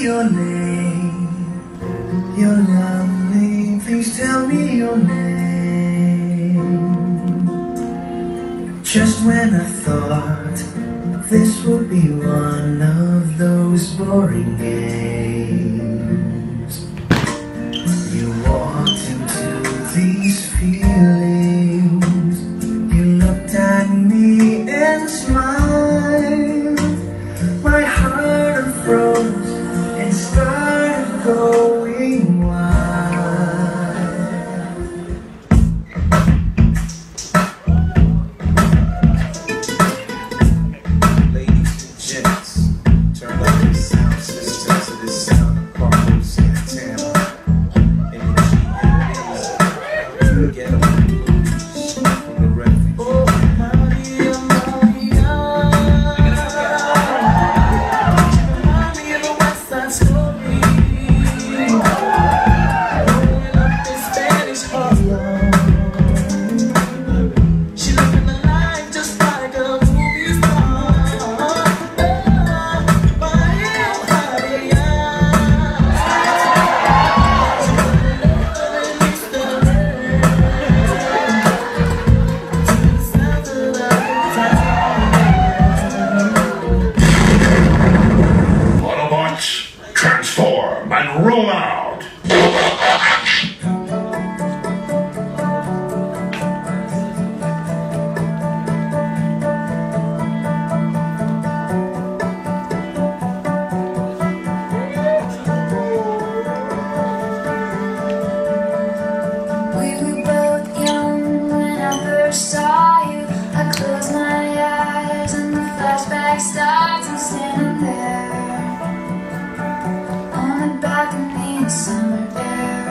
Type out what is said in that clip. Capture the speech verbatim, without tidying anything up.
me your name. You're lovely, please tell me your name. Just when I thought this would be one of those boring games, you walked into these feelings. You looked at me and smiled. My heart froze and started going wild. Ladies and gents, turn up the sound system to the sound of Carlos Santana. Energy and music. Get up the blues from the refugee. Oh, Maria, Maria. Remind me of a West Side Story. Rolling up in Spanish Harlem. She living the life just like a movie star. Oh, Maria, Maria. Autobots, transform and roll out! We were both young when I first saw you. I closed my eyes and the flashback starts. I'm standing there on the balcony in summer air.